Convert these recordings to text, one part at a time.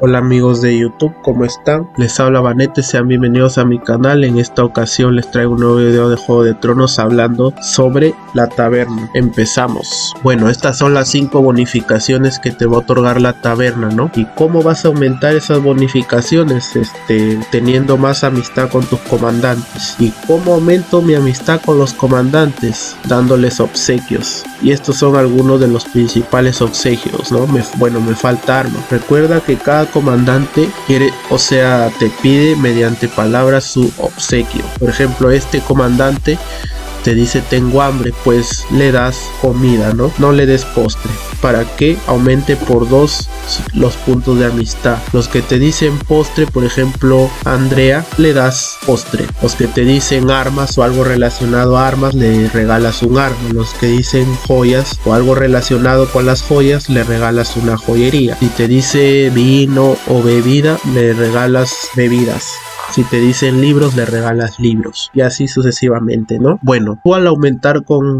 Hola amigos de YouTube, ¿cómo están? Les habla Vanete, sean bienvenidos a mi canal. En esta ocasión les traigo un nuevo video de Juego de Tronos hablando sobre la taberna. Empezamos. Bueno, estas son las 5 bonificaciones que te va a otorgar la taberna, ¿no? ¿Y cómo vas a aumentar esas bonificaciones? Teniendo más amistad con tus comandantes. ¿Y cómo aumento mi amistad con los comandantes? Dándoles obsequios. Y estos son algunos de los principales obsequios, ¿no? Me falta arma. Recuerda que cada comandante te pide mediante palabras su obsequio. Por ejemplo, este comandante te dice tengo hambre, pues le das comida, no le des postre, para que aumente por 2 los puntos de amistad. Los que te dicen postre, por ejemplo Andrea, le das postre. Los que te dicen armas o algo relacionado a armas, le regalas un arma. Los que dicen joyas o algo relacionado con las joyas, le regalas una joyería. Si te dice vino o bebida, le regalas bebidas. Si te dicen libros, le regalas libros, y así sucesivamente, ¿no? Bueno, tú al aumentar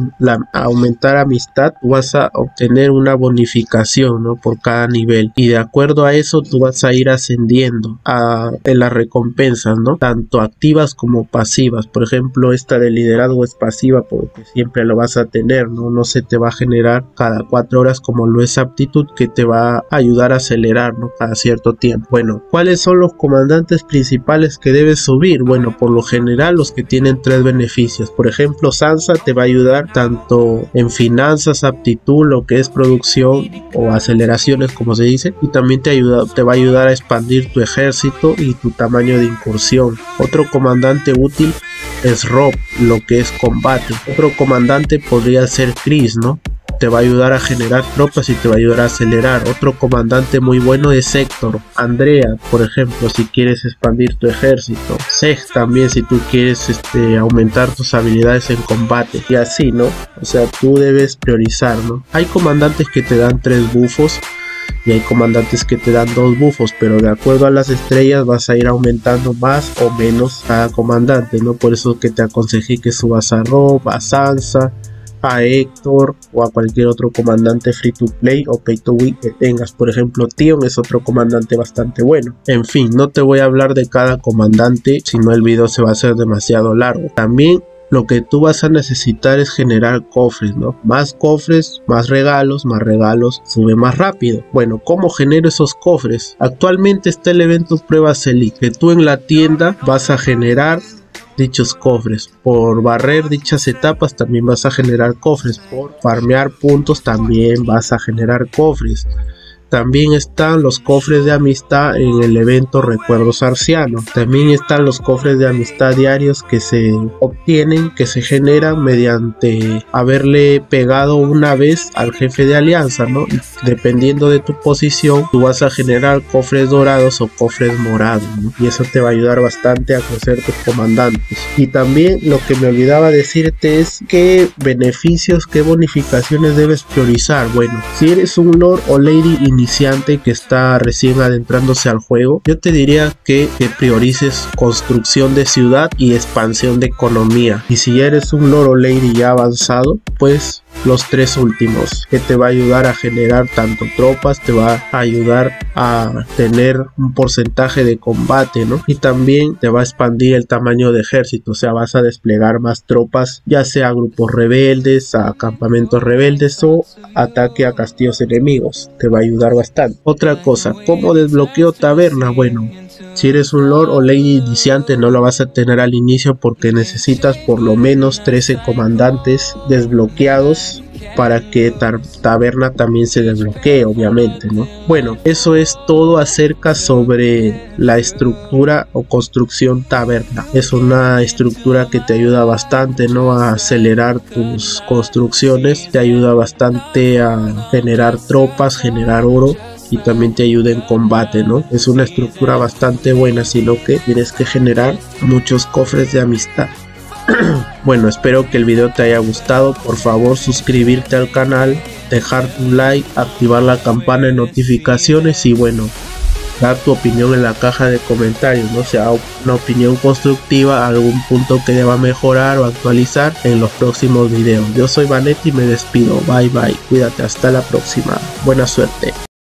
amistad, tú vas a obtener una bonificación, ¿no? Por cada nivel, y de acuerdo a eso tú vas a ir ascendiendo en las recompensas, ¿no? Tanto activas como pasivas. Por ejemplo, esta de liderazgo es pasiva porque siempre lo vas a tener, no se te va a generar cada 4 horas como lo es aptitud, que te va a ayudar a acelerar, ¿no? Cada cierto tiempo. Bueno, ¿cuáles son los comandantes principales que debes subir? Bueno, por lo general los que tienen 3 beneficios. Por ejemplo, Sansa te va a ayudar tanto en finanzas, aptitud, lo que es producción o aceleraciones como se dice, y también te va a ayudar a expandir tu ejército y tu tamaño de incursión. Otro comandante útil es Robb, lo que es combate. Otro comandante podría ser Chris, ¿no? Te va a ayudar a generar tropas y te va a ayudar a acelerar. Otro comandante muy bueno es Héctor. Andrea, por ejemplo, si quieres expandir tu ejército. Sej también, si tú quieres aumentar tus habilidades en combate. Y así, ¿no? O sea, tú debes priorizar, ¿no? Hay comandantes que te dan 3 bufos y hay comandantes que te dan 2 bufos, pero de acuerdo a las estrellas vas a ir aumentando más o menos cada comandante, ¿no? Por eso que te aconsejé que subas a Robb, a Sansa, a Héctor o a cualquier otro comandante free to play o pay to win que tengas. Por ejemplo, Tion es otro comandante bastante bueno. En fin, no te voy a hablar de cada comandante, si no el video se va a hacer demasiado largo. También lo que tú vas a necesitar es generar cofres, ¿no? Más cofres, más regalos, sube más rápido. Bueno, ¿cómo genero esos cofres? Actualmente está el evento Pruebas Elite, que tú en la tienda vas a generar dichos cofres. Por barrer dichas etapas también vas a generar cofres. Por farmear puntos también vas a generar cofres. También están los cofres de amistad en el evento Recuerdos Arcianos. También están los cofres de amistad diarios que se obtienen, que se generan mediante haberle pegado una vez al jefe de alianza, ¿no? Y dependiendo de tu posición, tú vas a generar cofres dorados o cofres morados, ¿no? Y eso te va a ayudar bastante a crecer tus comandantes. Y también lo que me olvidaba decirte es qué beneficios, qué bonificaciones debes priorizar. Bueno, si eres un Lord o Lady iniciante que está recién adentrándose al juego, yo te diría que priorices construcción de ciudad y expansión de economía. Y si eres un Lord o Lady ya avanzado, pues los 3 últimos, que te va a ayudar a generar tanto tropas, te va a ayudar a tener un porcentaje de combate, ¿no? Y también te va a expandir el tamaño de ejército, o sea, vas a desplegar más tropas, ya sea a grupos rebeldes, a campamentos rebeldes o ataque a castillos enemigos. Te va a ayudar bastante. Otra cosa, ¿cómo desbloqueo taberna? Bueno, si eres un Lord o Lady iniciante no lo vas a tener al inicio porque necesitas por lo menos 13 comandantes desbloqueados para que taberna también se desbloquee, obviamente, ¿no? Bueno, eso es todo acerca sobre la estructura o construcción taberna. Es una estructura que te ayuda bastante, ¿no? A acelerar tus construcciones, te ayuda bastante a generar tropas, generar oro, y también te ayuda en combate, ¿no? Es una estructura bastante buena, sino que tienes que generar muchos cofres de amistad. Bueno, espero que el video te haya gustado. Por favor, suscribirte al canal, dejar tu like, activar la campana de notificaciones y bueno, dar tu opinión en la caja de comentarios, ¿no? Sea una opinión constructiva, algún punto que deba mejorar o actualizar en los próximos videos. Yo soy Vanete y me despido. Bye bye. Cuídate, hasta la próxima. Buena suerte.